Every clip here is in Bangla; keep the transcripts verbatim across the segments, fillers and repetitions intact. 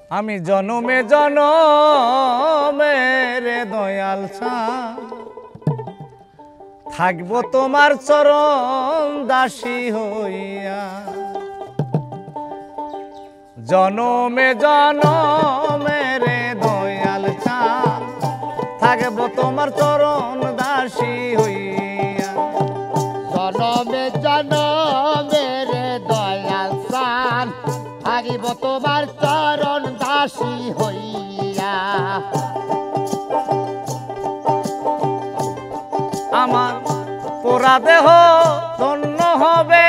আমি জনমে জনমে রে দয়াল চাঁদ থাকবো তোমার চরণ দাসী হইয়া। জনমে জনমে রে দয়াল চাঁদ থাকবো তোমার চরণ দাসী হইয়া। জনমে জনমে রে দয়াল চাঁদ থাকিব তোমার চরণ দাসী হইয়া। আমার পোড়া দেহ ধন্য হবে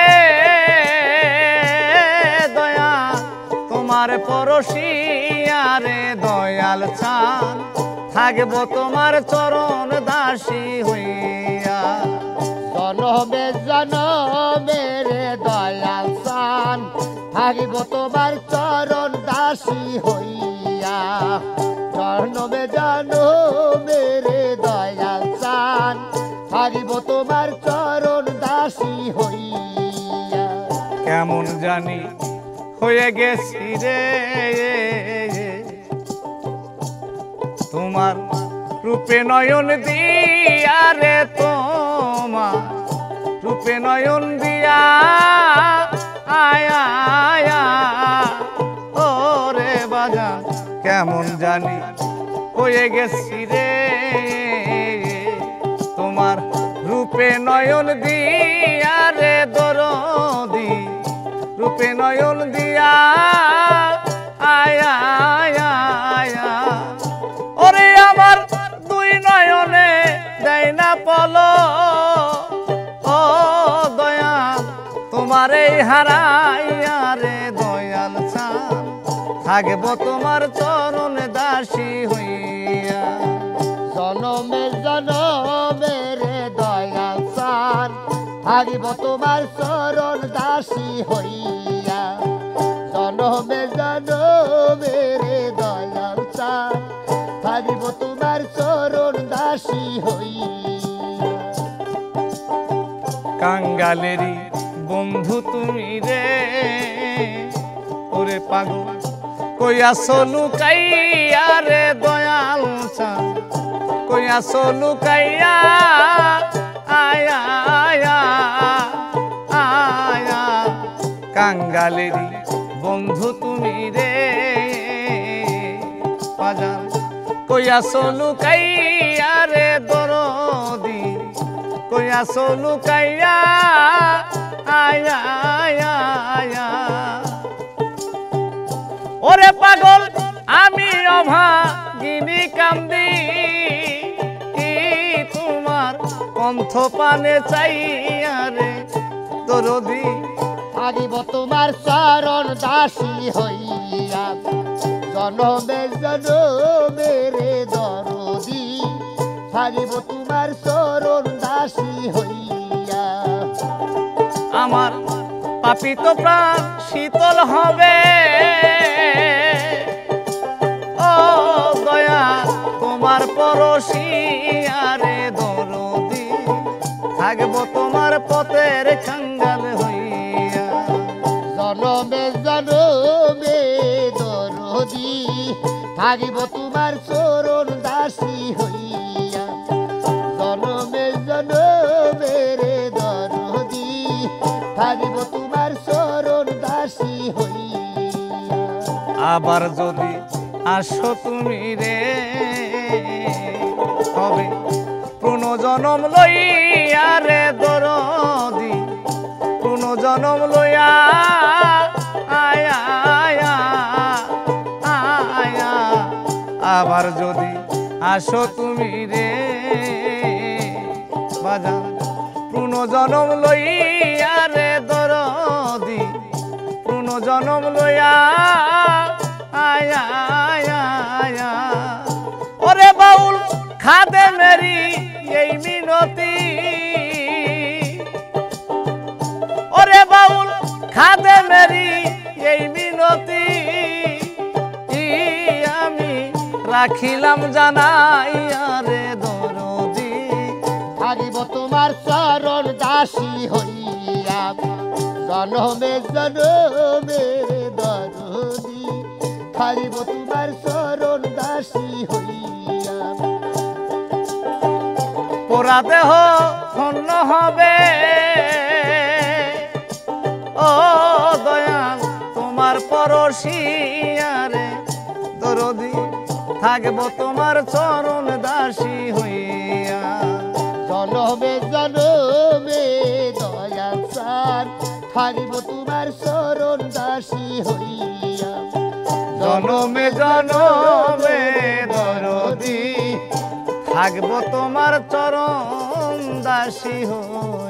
দয়া তোমার পরশিয়া রে দয়াল চাঁদ থাকবো তোমার চরণ দাসী হইয়া। জনমে জনমে রে দয়াল চাঁদ থাকিব তোমার চরণ দাসী হইয়া। জনমে জনমে রে দয়াল চাঁদ থাকিব তোমার চরণ দাসী হইয়া। কেমন জানি হয়ে গেছি রে তোমার রূপে নয়ন দিয়া রে তোমার রূপে নয়ন দিয়া আয়া আয়া ও রে বাজা কেমন জানি হয়ে গেছি রে তোমার রূপে নয়ন দিয়া রে দরদি রূপে নয়ন দিয়া আয়া আয়া আয়া ওরে আমার দুই নয়নে দেয় না পলো ও দয়া তোমার এই হারাইয়া রে দয়াল চাঁদ থাকবো তোমার চরণ দাসী হইয়া। জনমে জনমে রে দয়াল চাঁদ থাকিব তোমার চরণ দাসী হইয়া। জনমে জনমে রে দয়াল চাঁদ থাকিব তোমার চরণ দাসী হইয়া। কাঙ্গালেরই বন্ধু তুমি রে ওরে পাগল কইয়া সলু কাইয়া রে দয়াল চাঁদ কইয়া সলু কাইয়া আয়া আয়া আয়া কাঙ্গালেরই বন্ধু তুমি রে বাজান কইয়া সলু কাইয়া রে দরদি কইয়া সলু কাইয়া আয়া আয়া আয়া ওরে পাগল আমি অভাগিনী কান্দি কি তোমার কণ্ঠ পানে চাইয়া রে দরদি থাকিব তোমার চরণ দাসী হইয়া। জনমে জনমে রে দরদি থাকিব তোমার চরণ দাসী হইয়া। আমার পাপিত প্রাণ শীতল হবে ও দয়া তোমার পরশিয়া রে দরদি থাকবো তোমার পথের কাঙ্গাল হইয়া। জনমে জনমে দরদি থাকিব তোমার চরণ দাসী হইয়া। জনমে জনমে রে দরদি থাকিব তোমার চরণ দাসী হইয়া। আবার যদি আসো তুমি রে হবে পুনর্জন্ম লইয়া রে দরদি পুনর্জন্ম লইয়া আয়া আয়া আয়া আবার যদি আসো তুমি রে বাজান পুনর্জন্ম লইয়া রে দরদি পুনর্জন্ম লইয়া আয়া আয়া আয়া ওরে বাউল খাদে মেরি এই মিনতি ওরে বাউল খাদে মেরি এই মিনতি আমি রাখিলাম জানাইয়া রে দরদি থাকিব তোমার চরণ দাসী হইয়া। জনমে জনমে দরদি থাকিব তোমার চরণ দাসী হইয়া। পোড়া দেহ ধন্য হবে ও দয়াল তোমার পরশিয়ারে দরদি থাকবো তোমার চরণ দাসী হইয়া। জনমে জনমে দয়াল চান থাকিব তোমার চরণ দাসী হইয়া। জনমে জনমে দরদি থাকবো তোমার চরণ দাসী হইয়া।